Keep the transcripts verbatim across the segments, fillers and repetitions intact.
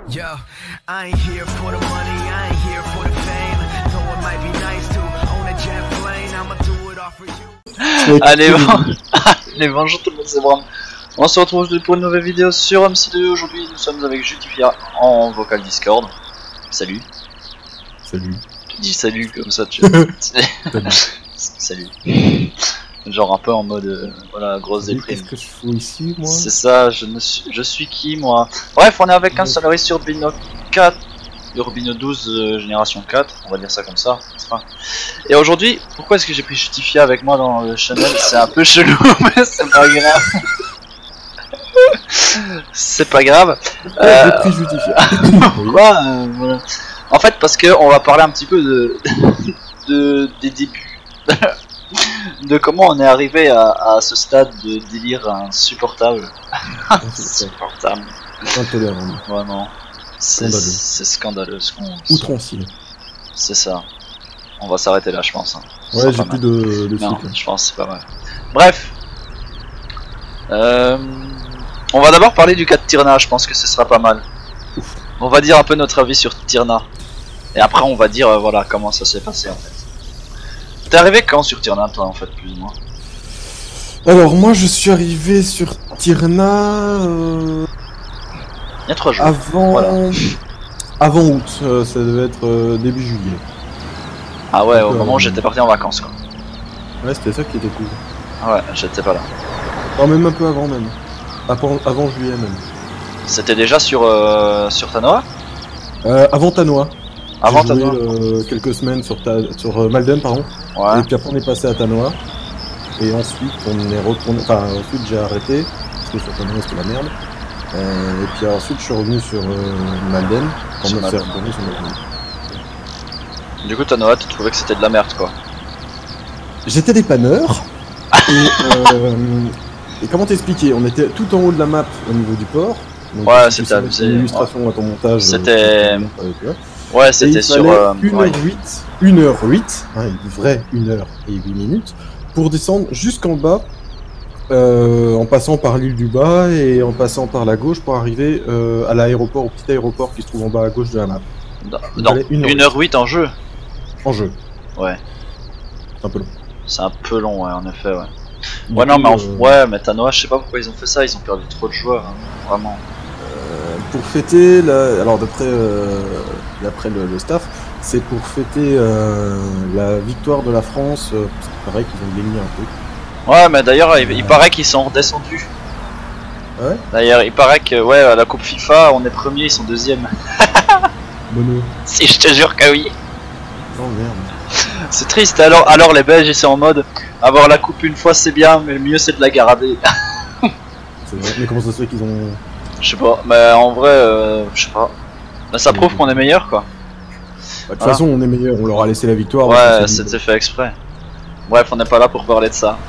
Yo, I ain't here for the money, I ain't here for the fame. Though it might be nice to own a jet plane, I'ma do it all for you. Allez, bon... Allez, bonjour tout le monde, c'est Bram. On se retrouve pour une nouvelle vidéo sur M C deux. Aujourd'hui, nous sommes avec Jutifia en vocal Discord. Salut. Salut. Tu dis salut comme ça, tu. Salut. Genre un peu en mode euh, voilà, grosse déprime. Qu'est-ce que je fous ici, moi? C'est ça, je, me suis... je suis qui moi? Bref, on est avec un salarié sur Urbino quatre, Urbino douze euh, génération quatre, on va dire ça comme ça. Et aujourd'hui, pourquoi est-ce que j'ai pris Jutifia avec moi dans le channel? C'est un peu chelou, mais c'est pas grave. C'est pas grave. Euh... J'ai pris Jutifia. Ouais, euh, voilà. En fait, parce que on va parler un petit peu de, de des débuts. De comment on est arrivé à, à ce stade de délire insupportable. Insupportable. Intolérable. Vraiment. C'est scandaleux. C'est scandaleux ce qu'on. Outrancier. C'est ça. On va s'arrêter là, je pense. Hein. Ouais, j'ai plus de, de Non, suite. je pense que c'est pas mal. Bref. Euh, on va d'abord parler du cas de Tyrna, je pense que ce sera pas mal. Ouf. On va dire un peu notre avis sur Tyrna. Et après, on va dire euh, voilà comment ça s'est passé en fait. T'es arrivé quand sur Tyrna, toi, en fait, plus ou moins? Alors, moi, je suis arrivé sur Tyrna... Euh... Il y a trois jours. Avant... Voilà. Avant août, euh, ça devait être euh, début juillet. Ah ouais, Donc, au euh, moment où j'étais parti en vacances, quoi. Ouais, c'était ça qui était cool. Ah ouais, j'étais pas là. Non, même un peu avant, même. Avant, avant juillet, même. C'était déjà sur, euh, sur Tanoa? Euh, avant Tanoa. Avant J'ai joué, Tanoa euh, quelques semaines sur, ta... sur euh, Malden, pardon. Ouais. Et puis après on est passé à Tanoa. Et ensuite on est retourné. Enfin ensuite j'ai arrêté. Parce que sur Tanoa c'était la merde. Euh, et puis ensuite je suis revenu sur euh, Malden. Quand Sur on s'est Malden. retourné sur Malden. Du coup, Tanoa, tu trouvais que c'était de la merde, quoi. J'étais dépanneur. et, euh, et comment t'expliquer? On était tout en haut de la map au niveau du port. Donc, Ouais, si tu c'était sais, abusé. une illustration à ton montage. C'était- euh, tu vois. Ouais, Et c'était il sur. fallait Euh, une ouais. heure huit, une heure huit, hein, une vraie une heure et huit minutes, pour descendre jusqu'en bas, euh, en passant par l'île du bas et en passant par la gauche pour arriver euh, à l'aéroport, au petit aéroport qui se trouve en bas à gauche de la map, Non, Il non, fallait une heure une heure huit en jeu. en jeu. Ouais, C'est un peu long. c'est un peu long, ouais, en effet, ouais. Du Ouais, non, coup, mais en... euh, ouais, mais Tanoa, je sais pas pourquoi ils ont fait ça, ils ont perdu trop de joueurs, hein, vraiment. euh, pour fêter, la... alors d'après euh, d'après le, le staff, c'est pour fêter euh, la victoire de la France, euh, parce qu'il paraît qu'ils ont gagné un peu. Ouais, mais d'ailleurs, il, il paraît qu'ils sont redescendus. Ouais. D'ailleurs, il paraît que, ouais, à la Coupe FIFA, on est premier, ils sont deuxième. Mono. Si, je te jure que oui. Oh merde. C'est triste, alors, alors les Belges, ils sont en mode, avoir la Coupe une fois, c'est bien, mais le mieux, c'est de la garder. C'est vrai. Mais comment ça se fait qu'ils ont... Je sais pas, mais en vrai, euh, je sais pas. Bah, ça prouve qu'on est meilleur, quoi. Bah, de toute Voilà. façon, on est meilleur, on leur a laissé la victoire. parce Ouais, que c'est c'était fait exprès. Bref, on n'est pas là pour parler de ça.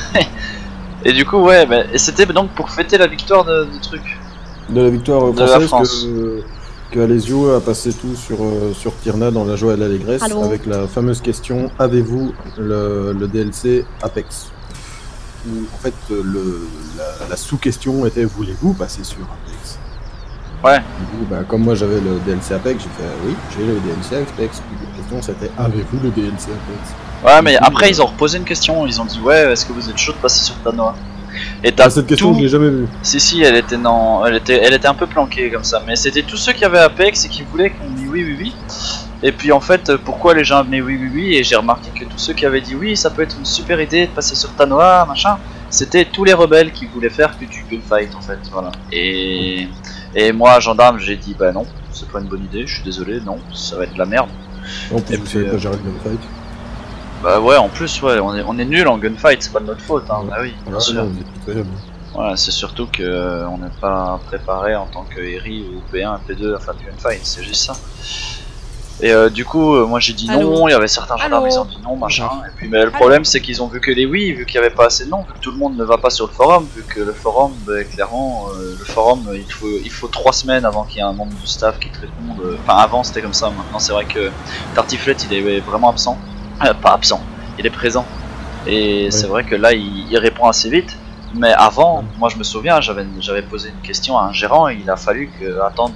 Et du coup, ouais, bah, et c'était donc pour fêter la victoire de, de truc. de la victoire de la française France. que, que Alessio a passé tout sur, euh, sur Tyrna dans la joie et l'allégresse Allô. avec la fameuse question: avez-vous le, le D L C Apex? Où, en fait, le, la, la sous-question était: voulez-vous passer sur Apex? Ouais. Du coup, bah, comme moi j'avais le D L C Apex, j'ai fait oui, j'ai le D L C Apex. Puis la question c'était: avez-vous le D L C Apex? Ouais, mais Du coup, après, euh, ils ont reposé une question. Ils ont dit, ouais, est-ce que vous êtes chaud de passer sur Tanoa? Et t'as Ah, cette question, tout... je l'ai jamais vue. Si, si, elle était, non... elle, était... elle était un peu planquée comme ça. Mais c'était tous ceux qui avaient Apex et qui voulaient qu'on dise oui, oui, oui. Et puis en fait, pourquoi les gens venaient oui, oui, oui? Et j'ai remarqué que tous ceux qui avaient dit oui, ça peut être une super idée de passer sur Tanoa, machin. C'était tous les rebelles qui voulaient faire que du gunfight en fait. Voilà. Et. Et moi, gendarme, j'ai dit bah non, c'est pas une bonne idée, je suis désolé, non, ça va être de la merde. En plus, Et vous puis, savez pas euh, gérer le gunfight. Bah ouais, en plus, ouais, on est, on est nul en gunfight, c'est pas de notre faute, hein, bah oui, bien Ah, sûr. non, vous êtes pitoyable. Voilà, c'est surtout que euh, on n'est pas préparé en tant que Eri ou P un, P deux à faire du gunfight, c'est juste ça. Et euh, du coup, euh, moi j'ai dit Allô. non, il y avait certains gendarmes Allô. ils ont dit non, machin. Et puis mais le problème c'est qu'ils ont vu que les oui, vu qu'il n'y avait pas assez de non, vu que tout le monde ne va pas sur le forum, vu que le forum, bah, clairement, euh, le forum, euh, il faut il faut trois semaines avant qu'il y ait un membre du staff qui te réponde. euh, Enfin avant c'était comme ça, maintenant c'est vrai que Tartiflette il est vraiment absent, Euh, pas absent, il est présent. Et Ouais. c'est vrai que là il, il répond assez vite. Mais avant, moi je me souviens, j'avais j'avais posé une question à un gérant et il a fallu que, attendre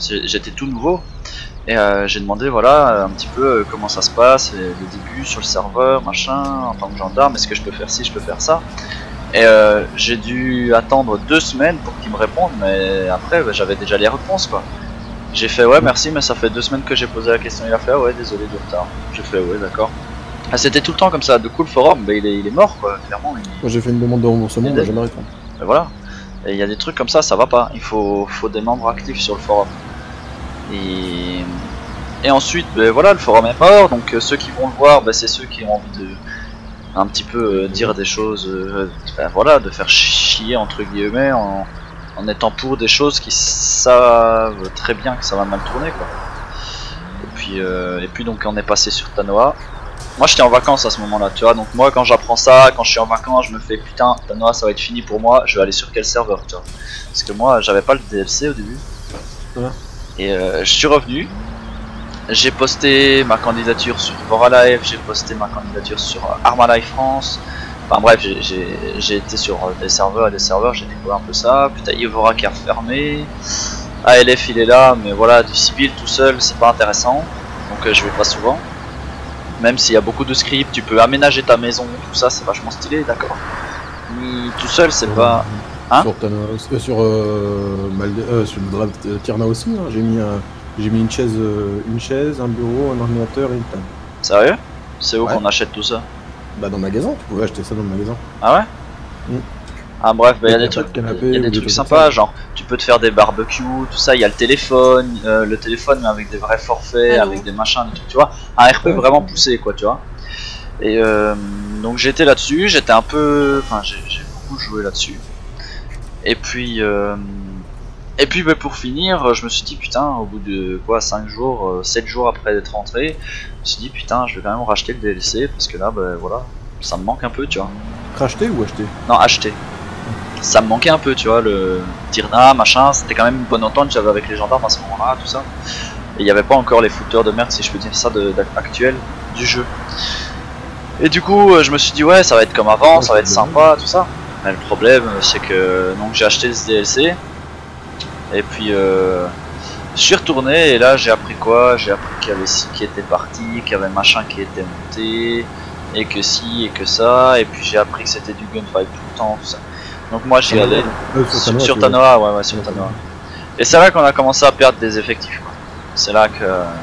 j'étais tout nouveau. Et euh, j'ai demandé voilà un petit peu euh, comment ça se passe, le début sur le serveur, machin, en tant que gendarme, est-ce que je peux faire ci, je peux faire ça. Et euh, j'ai dû attendre deux semaines pour qu'ils me répondent, mais après bah, j'avais déjà les réponses quoi. J'ai fait ouais merci, mais ça fait deux semaines que j'ai posé la question. Il a fait ah, ouais désolé du retard. J'ai fait ouais d'accord. Ah, c'était tout le temps comme ça. Du coup le forum bah, il, est, il est mort quoi, clairement. Il... Moi j'ai fait une demande de remboursement, on m'a jamais répondu. Et voilà. Et il y a des trucs comme ça, ça va pas. Il faut, faut des membres actifs sur le forum. Et, et ensuite, ben voilà, le forum est mort. Donc euh, ceux qui vont le voir, ben, c'est ceux qui ont envie de un petit peu euh, dire des choses, euh, ben, voilà, de faire chier entre guillemets en, en étant pour des choses qui savent très bien que ça va mal tourner quoi. Et puis, euh, et puis donc on est passé sur Tanoa. Moi j'étais en vacances à ce moment là tu vois, donc moi quand j'apprends ça, quand je suis en vacances je me fais putain Tanoa ça va être fini pour moi, je vais aller sur quel serveur tu vois. Parce que moi j'avais pas le D L C au début ouais. Et euh, je suis revenu, j'ai posté ma candidature sur Voralife, j'ai posté ma candidature sur Armalife France. Enfin bref j'ai été sur des serveurs et des serveurs, j'ai découvert un peu ça. Putain Evora qui a refermé, A L F il est là mais voilà du civil tout seul c'est pas intéressant. Donc euh, je vais pas souvent. Même s'il y a beaucoup de scripts, tu peux aménager ta maison, tout ça, c'est vachement stylé, d'accord. Mais tout seul, c'est euh, pas. Hein sur Tanoa, euh, sur, euh, Malde euh, sur le draft euh, Tirna aussi, hein, j'ai mis, euh, j'ai mis une chaise, euh, une chaise, un bureau, un ordinateur et une table. Sérieux? C'est où ouais. qu'on achète tout ça? Bah dans le magasin, tu pouvais acheter ça dans le magasin. Ah ouais? mm. Ah bref, il bah, y a des trucs, canapé, y a des trucs sympas, genre tu peux te faire des barbecues, tout ça, il y a le téléphone, euh, le téléphone mais avec des vrais forfaits, ah, avec des machins, des trucs, tu vois, un R P ouais, vraiment poussé quoi, tu vois. Et euh, donc j'étais là-dessus, j'étais un peu, enfin j'ai beaucoup joué là-dessus. Et puis, euh, et puis bah, pour finir, je me suis dit putain, au bout de quoi, cinq jours, euh, sept jours après d'être rentré, je me suis dit putain, je vais quand même racheter le D L C parce que là, bah voilà, ça me manque un peu, tu vois. Racheter ou acheter? Non, acheter. Ça me manquait un peu, tu vois, le Tirna, machin, c'était quand même une bonne entente que j'avais avec les gendarmes à ce moment-là, tout ça. Et il n'y avait pas encore les footeurs de merde, si je peux dire ça, de, de, actuel du jeu. Et du coup, je me suis dit, ouais, ça va être comme avant, ça va être sympa, tout ça. Mais le problème, c'est que donc j'ai acheté ce D L C, et puis euh, je suis retourné, et là j'ai appris quoi? J'ai appris qu'il y avait ci qui était parti, qu'il y avait machin qui était monté, et que si, et que ça, et puis j'ai appris que c'était du gunfight tout le temps, tout ça. Donc moi j'y allais euh, sur, sur, sur Tanoa, ouais, ouais, sur Tanoa. Et c'est là qu'on a commencé à perdre des effectifs. C'est là que euh,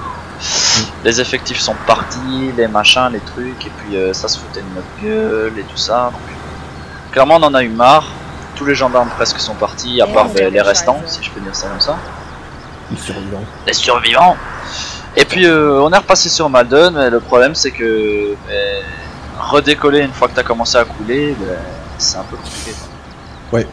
mm. les effectifs sont partis, les machins, les trucs, et puis euh, ça se foutait de notre gueule et tout ça. Donc, clairement on en a eu marre. Tous les gendarmes presque sont partis, à part les, les restants, si je peux dire ça comme ça. Les survivants. Les survivants. Et puis euh, on est repassé sur Malden, mais le problème c'est que euh, redécoller une fois que tu as commencé à couler, bah, c'est un peu compliqué. Ouais.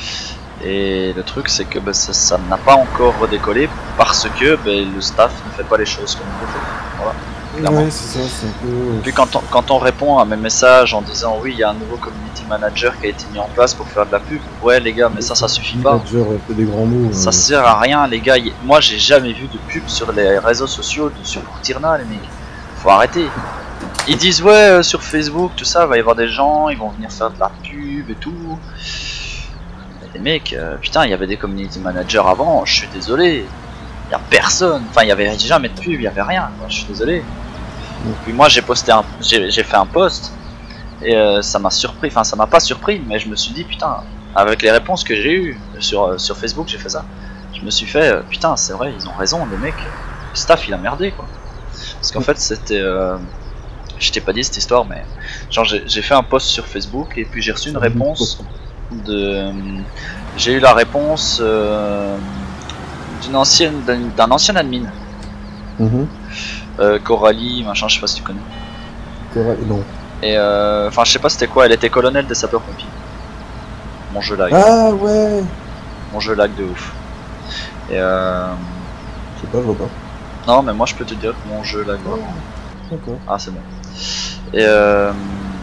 Et le truc c'est que bah, ça n'a pas encore redécollé parce que bah, le staff ne fait pas les choses comme il faut faire. Voilà. Ouais, c'est ça, c'est un peu... Et puis quand on, quand on répond à mes messages en disant oui il y a un nouveau community manager qui a été mis en place pour faire de la pub, ouais les gars mais ça ça suffit pas. Manager, des grands mots, ça euh... sert à rien les gars, moi j'ai jamais vu de pub sur les réseaux sociaux de sur Tirna les mecs. Faut arrêter. Ils disent ouais euh, sur Facebook tout ça, va y avoir des gens, ils vont venir faire de la pub et tout. Mais les mecs, euh, putain il y avait des community managers avant, je suis désolé. Il y a personne, enfin il y avait jamais de pub, il y avait rien, quoi. Je suis désolé. Donc, puis moi j'ai posté un, j'ai fait un post et euh, ça m'a surpris, enfin ça m'a pas surpris, mais je me suis dit putain, avec les réponses que j'ai eues sur, euh, sur Facebook j'ai fait ça, je me suis fait euh, putain c'est vrai ils ont raison les mecs, le staff il a merdé quoi. Parce qu'en fait c'était, euh, je t'ai pas dit cette histoire mais genre j'ai fait un post sur Facebook et puis j'ai reçu une réponse de, j'ai eu la réponse euh, d'une ancienne, d'un ancien admin. Mm-hmm. Euh, Coralie, machin, je sais pas si tu connais. Coralie, non. Et euh, enfin, je sais pas c'était quoi, elle était colonel des sapeurs-pompiers. Mon jeu lag. Ah ouais. Mon jeu lag de ouf. Et euh. Je sais pas, je vois pas. Non, mais moi je peux te dire que mon jeu lag vraiment. Oh, d'accord. Ah, c'est bon. Et euh.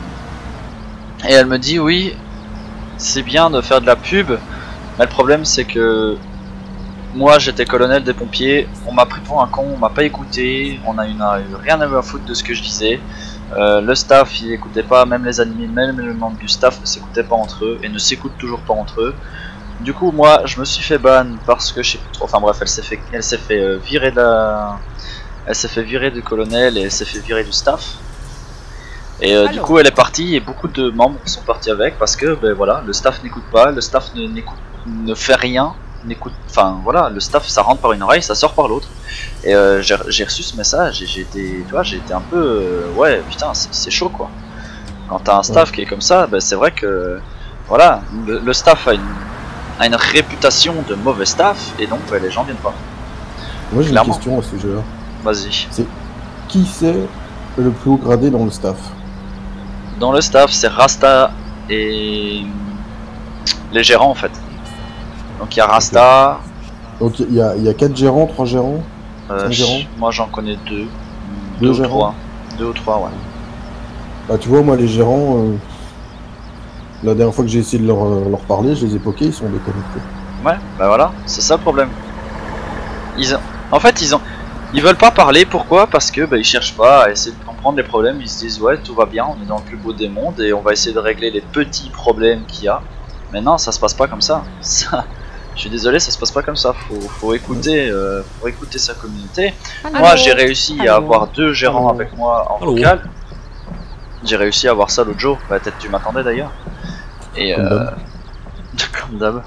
Et elle me dit, oui, c'est bien de faire de la pub, mais le problème c'est que. Moi j'étais colonel des pompiers, on m'a pris pour un con, on m'a pas écouté, on a eu rien à foutre de ce que je disais. Euh, le staff il écoutait pas, même les admins, même les membres du staff ne s'écoutaient pas entre eux et ne s'écoutent toujours pas entre eux. Du coup, moi, je me suis fait ban parce que je sais plus trop. Enfin bref, elle s'est fait, elle s'est fait euh, virer de la, elle s'est fait virer du colonel et elle s'est fait virer du staff. Et euh, du coup, elle est partie et beaucoup de membres sont partis avec parce que, ben voilà, le staff n'écoute pas, le staff ne, n'écoute, ne fait rien, n'écoute. Enfin voilà, le staff, ça rentre par une oreille, ça sort par l'autre. Et euh, j'ai, j'ai reçu ce message et j'ai été, tu vois, j'ai été un peu, euh, ouais, putain, c'est, c'est chaud quoi. Quand t'as un staff ouais. qui est comme ça, ben c'est vrai que, voilà, le, le staff a une a une réputation de mauvais staff et donc bah, les gens viennent pas. Moi j'ai une question à ce sujet-là. Vas-y. C'est qui c'est le plus haut gradé dans le staff? Dans le staff, c'est Rasta et les gérants en fait. Donc il y a Rasta. Donc il y a, y a quatre gérants, trois gérants, euh, gérants. Moi j'en connais deux. Deux, deux gérants. ou trois. Deux ou trois, ouais. Bah tu vois, moi les gérants. Euh... La dernière fois que j'ai essayé de leur, leur parler, je les ai poqués, ils sont déconnectés. Ouais, bah voilà, c'est ça le problème. Ils ont... En fait, ils ont, ils veulent pas parler. Pourquoi? Parce que bah, ils cherchent pas à essayer de comprendre les problèmes. Ils se disent ouais, tout va bien, on est dans le plus beau des mondes et on va essayer de régler les petits problèmes qu'il y a. Mais non, ça se passe pas comme ça. Ça... Je suis désolé, ça se passe pas comme ça. Faut, faut écouter, euh, faut écouter sa communauté. Allô. Moi, j'ai réussi Allô. à avoir deux gérants Allô. avec moi en Allô. local. J'ai réussi à avoir ça l'autre jour. Bah, peut-être tu m'attendais d'ailleurs. Et comme euh... comme d'hab.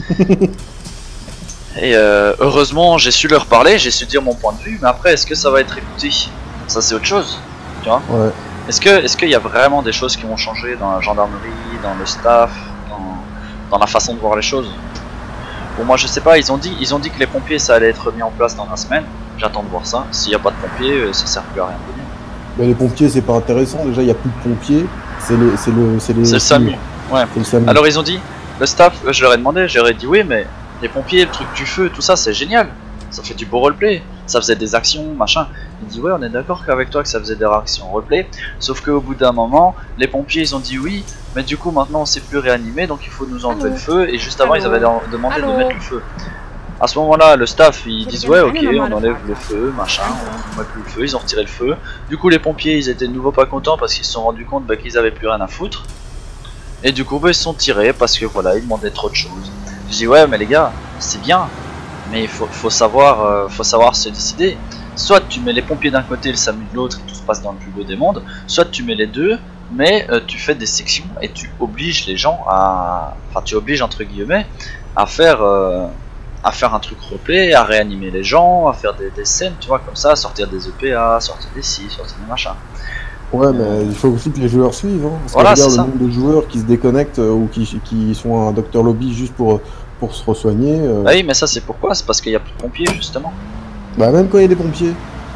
Et euh, heureusement j'ai su leur parler, j'ai su dire mon point de vue, mais après est-ce que ça va être écouté? Ça c'est autre chose, tu vois. Ouais. Est-ce que est-ce qu'il y a vraiment des choses qui vont changer dans la gendarmerie, dans le staff, dans, dans la façon de voir les choses? Bon moi je sais pas, ils ont dit ils ont dit que les pompiers ça allait être mis en place dans la semaine, j'attends de voir ça. S'il n'y a pas de pompiers, ça sert plus à rien de venir. Mais les pompiers c'est pas intéressant, déjà il n'y a plus de pompiers, c'est le c'est le c'est les c'est le SAMU. Ouais. Alors ils ont dit, le staff, je leur ai demandé, j'aurais dit oui mais les pompiers, le truc du feu, tout ça c'est génial, ça fait du beau roleplay, ça faisait des actions, machin. Il dit ouais on est d'accord qu'avec toi que ça faisait des réactions roleplay, sauf qu'au bout d'un moment, les pompiers ils ont dit oui, mais du coup maintenant on sait plus réanimer donc il faut nous enlever Allô. le feu et juste avant Allô. ils avaient demandé Allô. de mettre le feu. À ce moment là le staff ils disent ouais ok on enlève le feu, machin, on met plus le feu, ils ont retiré le feu. Du coup les pompiers ils étaient de nouveau pas contents parce qu'ils se sont rendus compte bah, qu'ils avaient plus rien à foutre. Et du coup bah, ils se sont tirés parce que voilà ils demandaient trop de choses. Je dis ouais mais les gars c'est bien mais il faut, faut savoir euh, faut savoir se décider. Soit tu mets les pompiers d'un côté et le SAMU de l'autre et tout se passe dans le plus beau des mondes, soit tu mets les deux mais euh, tu fais des sections et tu obliges les gens à, enfin tu obliges entre guillemets à faire euh, à faire un truc roleplay, à réanimer les gens, à faire des, des scènes tu vois comme ça, à sortir des E P A, sortir des ci, sortir des machins. Ouais, mais il faut aussi que les joueurs suivent. Hein, parce voilà, que regarde le ça. nombre de joueurs qui se déconnectent euh, ou qui, qui sont un docteur lobby juste pour, pour se re-soigner. Euh... Bah oui, mais ça c'est pourquoi? C'est parce qu'il n'y a plus de pompiers justement. Bah même quand il y a des pompiers.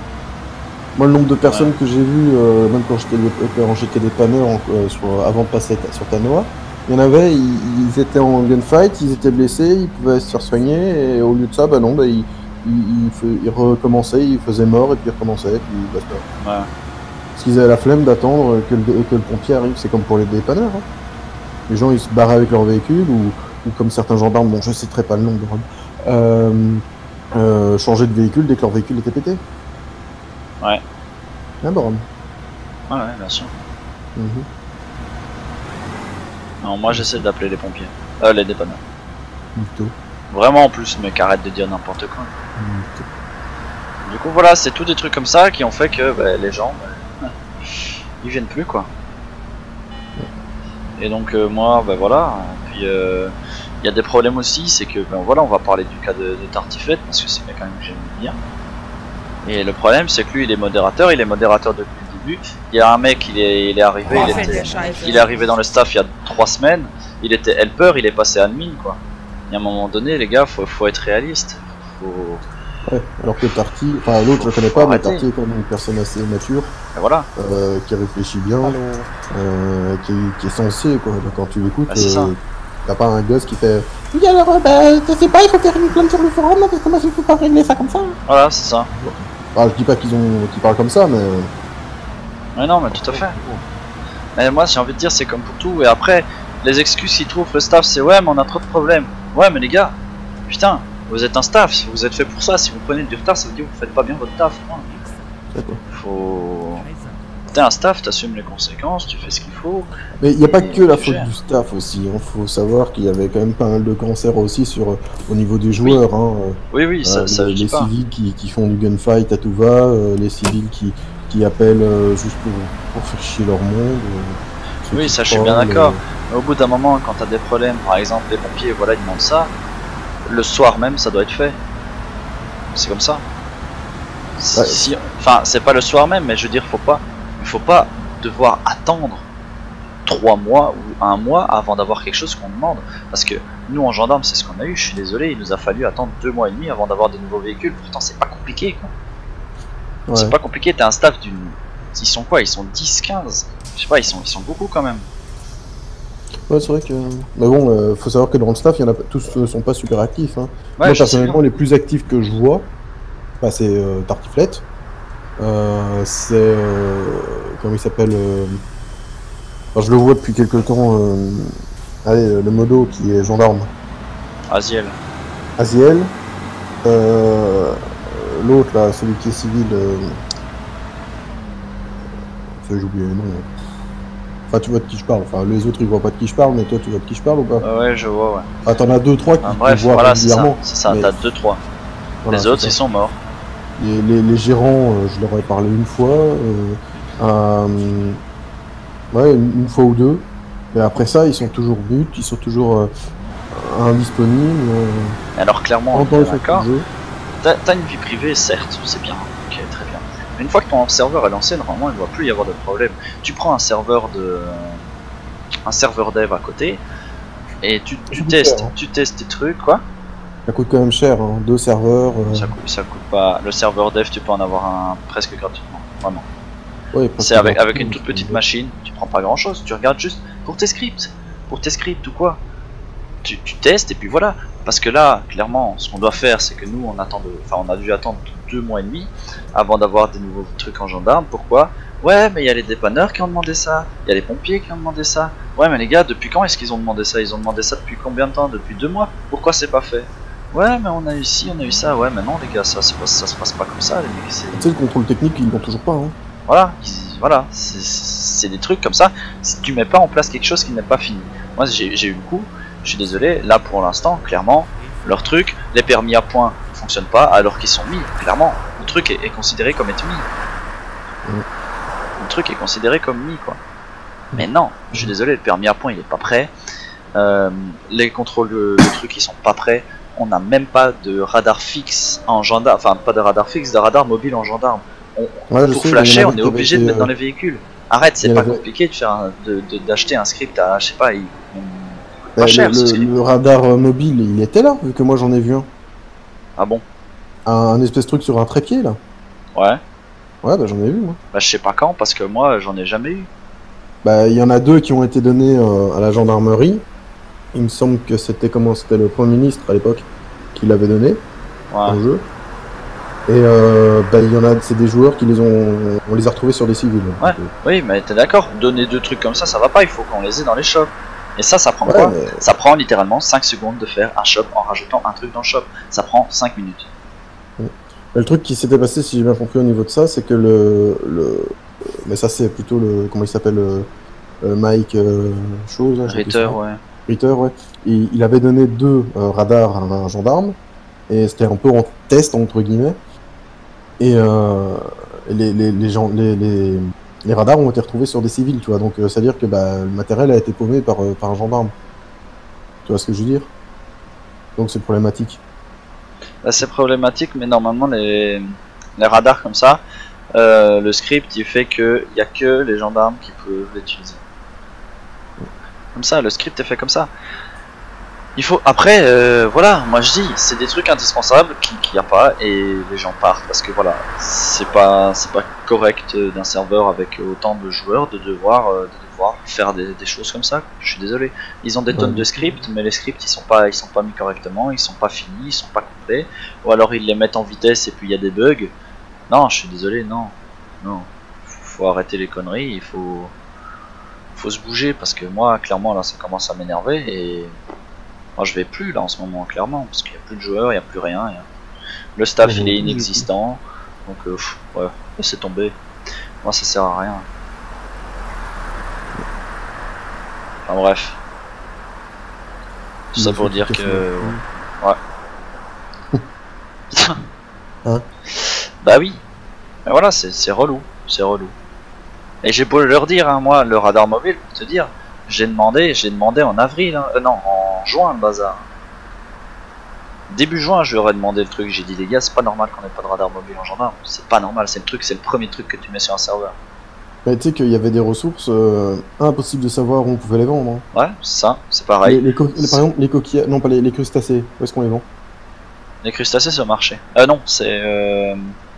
Moi le nombre de personnes ouais. que j'ai vu, euh, même quand j'étais quand j'étais dépanneur euh, sur, avant de passer sur Tanoa, il y en avait, ils, ils étaient en gunfight, ils étaient blessés, ils pouvaient se faire soigner et au lieu de ça, bah non, bah ils, ils, ils, ils recommençaient, ils faisaient mort et puis ils recommençaient et puis basta. Ouais. Parce qu'ils avaient la flemme d'attendre que le, que le pompier arrive, c'est comme pour les dépanneurs. Hein. Les gens ils se barraient avec leur véhicule ou, ou comme certains gendarmes, bon je ne citerai pas le nom de euh, euh, changer de véhicule dès que leur véhicule était pété. Ouais. Un bon. Ouais, ouais, bien sûr. Mm-hmm. Non, moi j'essaie d'appeler les pompiers. Euh, les dépanneurs. Mytho. Vraiment en plus, mec, arrête de dire n'importe quoi. Mytho. Du coup, voilà, c'est tous des trucs comme ça qui ont fait que bah, les gens. Bah, ils viennent plus quoi. Et donc euh, moi ben voilà, puis il euh, y a des problèmes aussi, c'est que ben voilà, on va parler du cas de, de Tartiflette parce que c'est quelqu'un que j'aime bien. Et le problème c'est que lui il est modérateur, il est modérateur depuis le début. Il y a un mec, il est, il est arrivé, oh, il, était, il est arrivé dans le staff il y a trois semaines, il était helper, il est passé admin quoi. Et à un moment donné les gars, faut, faut être réaliste. Faut... Ouais, alors que Tarty, enfin l'autre je le connais pas, mais Tarty est quand même une personne assez mature, et voilà. euh, qui réfléchit bien, euh, qui, qui est sensé quoi. Donc, quand tu l'écoutes, bah, euh, t'as pas un gosse qui fait oui alors bah je sais pas, il faut faire une plainte sur le forum, parce que moi je peux pas régler ça comme ça. Voilà, c'est ça. Enfin, je dis pas qu'ils ont qu'ils parlent comme ça, mais. Mais non, mais tout à fait. Mais moi j'ai envie de dire c'est comme pour tout, et après les excuses qu'ils trouvent le staff c'est ouais mais on a trop de problèmes. Ouais mais les gars, putain. Vous êtes un staff, vous êtes fait pour ça, si vous prenez du retard, ça veut dire que vous faites pas bien votre taf. Faut... T'es un staff, t'assumes les conséquences, tu fais ce qu'il faut. Mais il n'y a pas Et que la tu faute gères. du staff aussi. Il faut savoir qu'il y avait quand même pas mal de cancers aussi sur, euh, au niveau des joueurs. Hein. Oui, oui, ça, Euh, ça les je dis les pas. civils qui, qui font du gunfight à tout va, euh, les civils qui, qui appellent euh, juste pour, pour faire chier leur monde. euh, ceux Oui, qui ça je suis bien trollent, d'accord. euh, Mais au bout d'un moment, quand t'as des problèmes, par exemple les pompiers, voilà, ils demandent ça, le soir même ça doit être fait. C'est comme ça. Si, Ouais. si- enfin, c'est pas le soir même, mais je veux dire, faut pas, il faut pas devoir attendre trois mois ou un mois avant d'avoir quelque chose qu'on demande. Parce que nous en gendarme, c'est ce qu'on a eu. Je suis désolé, il nous a fallu attendre deux mois et demi avant d'avoir de nouveaux véhicules. Pourtant, c'est pas compliqué, quoi. ouais. C'est pas compliqué. T'as un staff d'une, ils sont quoi? Ils sont dix, quinze. Je sais pas, ils sont, ils sont beaucoup quand même. Ouais, c'est vrai que. Mais bon, euh, faut savoir que dans le staff, il y en a pas- tous euh, sont pas super actifs. Hein. Ouais, Moi, je sais personnellement, bien. les plus actifs que je vois, bah, c'est euh, Tartiflette. Euh, c'est. Euh, comment il s'appelle euh, enfin, je le vois depuis quelques temps. Euh, allez, euh, le modo qui est gendarme. Aziel. Aziel. Euh, L'autre, là, celui qui est civil. Euh... J'ai oublié le nom. Enfin, tu vois de qui je parle. Enfin, les autres, ils voient pas de qui je parle, mais toi, tu vois de qui je parle ou pas? Ouais, ouais, je vois, ouais. Ah, t'en as deux, trois qui Ah, te bref, voient voilà, c'est ça. régulièrement. C'est ça. mais- T'as deux, trois. Voilà, Les c'est autres, ça. ils sont morts. Les, les, les gérants, euh, je leur ai parlé une fois, euh, euh, ouais, une, une fois ou deux. Mais après ça, ils sont toujours buts, ils sont toujours euh, indisponibles. Euh, Alors clairement, on en temps est ils sont d'accord. plus jeu. T'as t'as une vie privée, certes, c'est bien, ok, très bien. Mais une fois que ton serveur est lancé, normalement, il ne doit plus y avoir de problème. Tu prends un serveur de, un serveur dev à côté, et tu, tu coûte testes, cher, hein. tu testes tes trucs, quoi. Ça coûte quand même cher, hein, deux serveurs. euh, Ça coûte, ça coûte pas. Le serveur dev, tu peux en avoir un presque gratuitement, vraiment. ouais, presque C'est avec, avec gratuit, une toute mais- petite machine, tu prends pas grand chose, tu regardes juste pour tes scripts, pour tes scripts ou quoi. Tu, tu testes et puis voilà. Parce que là, clairement, ce qu'on doit faire, c'est que nous, on attend de, enfin, on a dû attendre deux mois et demi avant d'avoir des nouveaux trucs en gendarme. Pourquoi? Ouais, mais il y a les dépanneurs qui ont demandé ça, il y a les pompiers qui ont demandé ça. Ouais, mais les gars, depuis quand est-ce qu'ils ont demandé ça? Ils ont demandé ça depuis combien de temps? Depuis deux mois. Pourquoi c'est pas fait? Ouais, mais on a eu ci, on a eu ça. Ouais, mais non, les gars, ça, c'est pas- ça se passe pas comme ça, les mecs. c'est- Tu sais, le contrôle technique, ils l'ont toujours pas. Hein. Voilà, ils- voilà, c'est- c'est des trucs comme ça. Si tu mets pas en place quelque chose qui n'est pas fini. Moi, j'ai j'ai eu le coup. Je suis désolé. Là, pour l'instant, clairement, leur truc, les permis à points ne fonctionnent pas alors qu'ils sont mis. Clairement, le truc est, est considéré comme être mis. Mm. Le truc est considéré comme mis, quoi. Mais non, je suis désolé. Le permis à points, il est pas prêt. Euh, les contrôles de, de trucs, ils sont pas prêts. On n'a même pas de radar fixe en gendarme. Enfin, pas de radar fixe, de radar mobile en gendarme. On, Ouais, je pour sais, flasher, il y en on avait est qui obligé de avaient mettre été, dans les véhicules. Arrête, il c'est y en pas avait- compliqué de faire un- de- de- d'acheter un script à, je sais pas, il, on- Bah, pas cher le, ce le- script. le radar euh, mobile, il était là, vu que moi j'en ai vu un. Ah bon? Un, un espèce de truc sur un trépied, là. Ouais. Ouais, bah j'en ai vu, moi. Bah je sais pas quand, parce que moi j'en ai jamais eu. Bah, il y en a deux qui ont été donnés euh, à la gendarmerie. Il me semble que c'était comment c'était le Premier ministre à l'époque qui l'avait donné Ouais. au jeu. Et euh, bah, il y en a, c'est des joueurs qui les ont, on les a retrouvés sur des civils. Ouais. Donc, Oui, mais t'es d'accord, donner deux trucs comme ça, ça va pas, il faut qu'on les ait dans les shops. Et ça, ça prend Ouais, quoi? mais- Ça prend littéralement cinq secondes de faire un shop en rajoutant un truc dans le shop. Ça prend cinq minutes. Le truc qui s'était passé, si j'ai bien compris au niveau de ça, c'est que le, le, mais ça c'est plutôt le, comment il s'appelle, le, le Mike euh, chose, là, je sais plus Ritter, son nom. ouais. Ritter, ouais. Il, il avait donné deux euh, radars à un gendarme, et c'était un peu en test entre guillemets. Et euh, les, les, les, gens, les, les, les radars ont été retrouvés sur des civils, tu vois. Donc, euh, c'est-à-dire que bah, le matériel a été paumé par, euh, par un gendarme. Tu vois ce que je veux dire? Donc, c'est problématique. Bah, c'est problématique, mais normalement les, les radars comme ça, euh, le script il fait que il y a que les gendarmes qui peuvent l'utiliser. Comme ça, le script est fait comme ça. Il faut après, euh, voilà, moi je dis, c'est des trucs indispensables qu'il n'y a pas et les gens partent parce que voilà, c'est pas, c'est pas correct d'un serveur avec autant de joueurs de devoir, euh, de devoir faire des, des choses comme ça. Je suis désolé. Ils ont des tonnes Ouais. de scripts, mais les scripts ils sont pas, ils sont pas mis correctement, ils sont pas finis, ils sont pas complets, ou alors ils les mettent en vitesse et puis il y a des bugs. Non, je suis désolé, non, non, faut, faut arrêter les conneries, il faut, faut se bouger parce que moi clairement là ça commence à m'énerver et moi je vais plus là en ce moment clairement parce qu'il n'y a plus de joueurs, il n'y a plus rien, il y a- le staff Ouais, il est non plus, inexistant donc euh, pff, ouais, laissez tomber, moi ça sert à rien. Enfin bref. Tout ça Il pour faut dire tout que... casser. Ouais. Hein? Bah oui. Mais voilà, c'est c'est relou. C'est relou. Et j'ai beau leur dire, hein, moi, le radar mobile, pour te dire, j'ai demandé, j'ai demandé en avril, hein, euh, non, en juin le bazar. Début juin, je leur ai demandé le truc, j'ai dit les gars, c'est pas normal qu'on ait pas de radar mobile en gendarme, c'est pas normal, c'est le truc, c'est le premier truc que tu mets sur un serveur. Mais tu sais qu'il y avait des ressources euh, impossible de savoir où on pouvait les vendre. Hein. Ouais, ça, c'est pareil. Les, les co- les- par exemple, les coquilles, non pas les, les crustacés, où est-ce qu'on les vend? Les crustacés sur le marché. Euh non, c'est euh,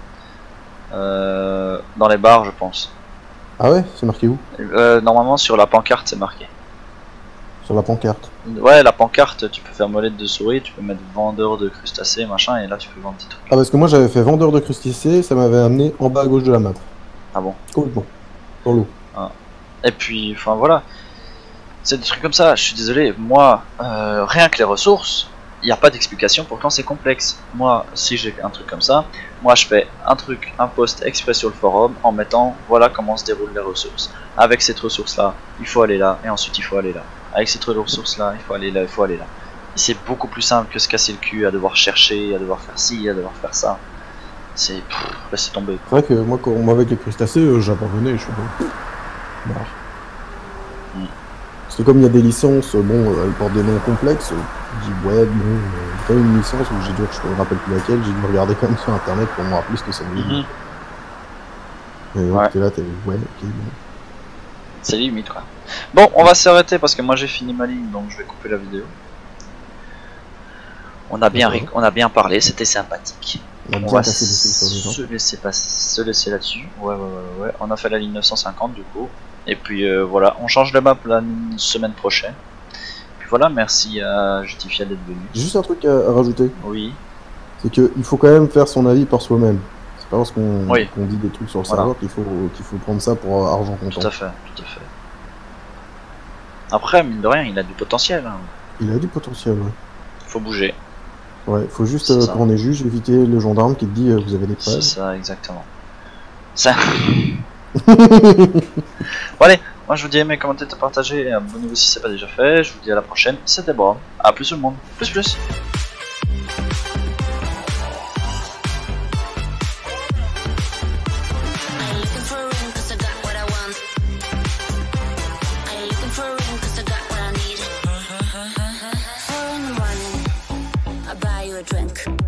euh, dans les bars, je pense. Ah ouais, c'est marqué où? Euh, normalement, sur la pancarte, c'est marqué. Sur la pancarte. Ouais, la pancarte, tu peux faire molette de souris, tu peux mettre vendeur de crustacés, machin, et là tu peux vendre des trucs. Ah parce que moi j'avais fait vendeur de crustacés, ça m'avait amené en bas à gauche de la map. Ah bon? Complètement. Dans l'eau. Et puis, enfin voilà. C'est des trucs comme ça, je suis désolé, moi, euh, rien que les ressources, il n'y a pas d'explication, pourtant c'est complexe. Moi, si j'ai un truc comme ça, moi je fais un truc, un post exprès sur le forum en mettant voilà comment se déroulent les ressources. Avec cette ressource là, il faut aller là, et ensuite il faut aller là. Avec cette ressource là, il faut aller là, il faut aller là. Et c'est beaucoup plus simple que se casser le cul à devoir chercher, à devoir faire ci, à devoir faire ça. C'est... pff, laissez tomber. C'est vrai que moi quand on m'avait avec les crustacés, euh, j'abandonnais, je suis bon. Marre. Mm. Parce que comme il y a des licences, bon, euh, elles portent des noms complexes, euh, je dis ouais, bon, euh, quand même une licence où j'ai dû, je me rappelle plus laquelle, j'ai dû regarder quand même sur internet pour me rappeler ce que ça veut dire. Mm-hmm. Et Ouais. ouais, t'es là, t'es ouais, ok, bon. C'est limite quoi. Bon, on va s'arrêter parce que moi j'ai fini ma ligne, donc je vais couper la vidéo. On a bien, D'accord. ri- on a bien parlé, c'était sympathique. On a On bien va passé des trucs sur les gens. se laisser, passer, se laisser là-dessus. Ouais, ouais, ouais, ouais. On a fait la ligne neuf cent cinquante du coup. Et puis euh, voilà, on change de map la semaine prochaine. Puis voilà, merci à Justifiat d'être venu. J'ai juste un truc à, à rajouter, Oui, c'est qu'il faut quand même faire son avis par soi-même. C'est pas parce qu'on Oui. qu'on dit des trucs sur le Voilà. serveur qu'il faut, qu'il faut prendre ça pour euh, argent tout comptant. à fait, tout à fait. Après, mine de rien, il a du potentiel. Hein. Il a du potentiel, ouais. Faut bouger. Ouais, faut juste, C'est euh, ça. quand on est juge, éviter le gendarme qui te dit euh, vous avez des C'est preuves. ça, exactement. Ça. Bon allez, moi je vous dis aimez, commentez, partagez, et abonnez-vous si c'est pas déjà fait. Je vous dis à la prochaine, c'était Bora. A plus tout le monde. Plus plus. Are you looking for a ring 'cause I got what I want? Are you looking for a ring 'cause I got what I need? Four in the morning, I'll buy you a drink.